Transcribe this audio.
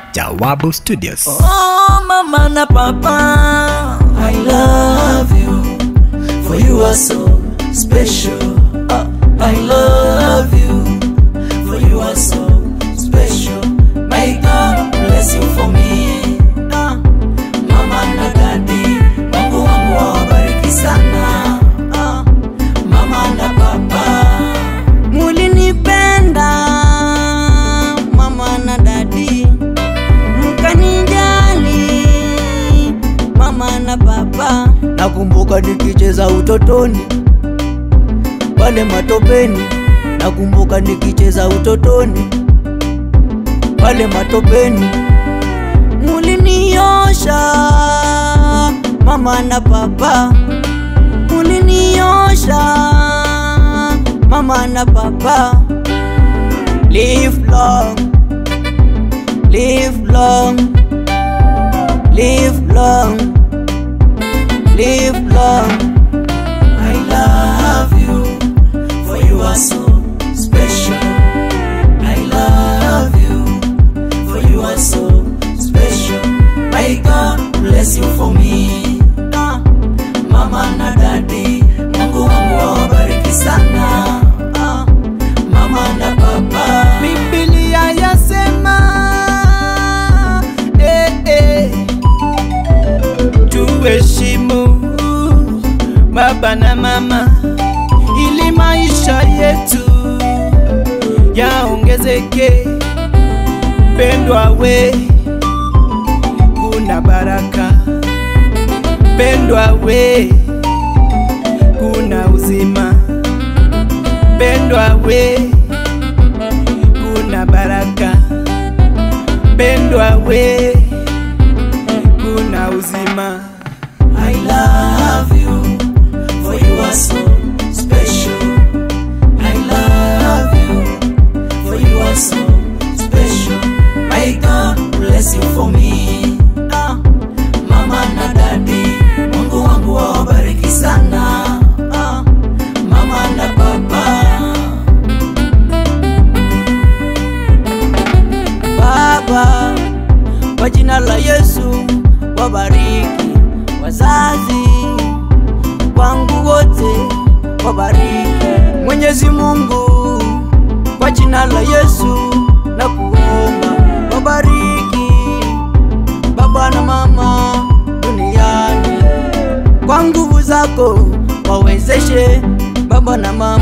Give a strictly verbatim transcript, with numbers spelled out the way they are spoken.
Jawabu Studios. Oh mama na papa, I love you, for you are so special. uh, I love you, for you are so special. May God bless you for me. uh, Mama na daddy, Mungu wangu wabariki sana. uh, Mama na papa, mulinipenda mama na daddy, mkanijali mama na papa. Nakumbuka nikicheza utotoni pale matopeni, nakumbuka nikicheza utotoni pale matopeni. Muliniosha mama na papa, muliniosha mama na papa. Live long, live long, live long, live long. I love you, for you are so special. I love you, for you are so special. May God bless you for me. uh, Mama na daddy, Mungu wangu wabariki sana. uh, Mama na papa, Biblia yasema eh, eh, tuheshimu baba na mama ili maisha yetu yaongezeke. Pendwa we, kuna baraka. Pendwa we, kuna uzima. Pendwa we, kuna baraka. Pendwa we, kuna uzima. I love you, for you are so special. I love you, for you are so special. May God bless you for me. uh, Mama na daddy, Mungu wangu wabariki sana. uh, Mama na papa, Baba, kwa jina la Yesu wabariki wazazi wangu wote, wabariki. Mwenyezi Mungu, kwa jina la Yesu na kuomba wabariki baba na mama duniani. Kwa nguvu zako wawezeshe baba na mama.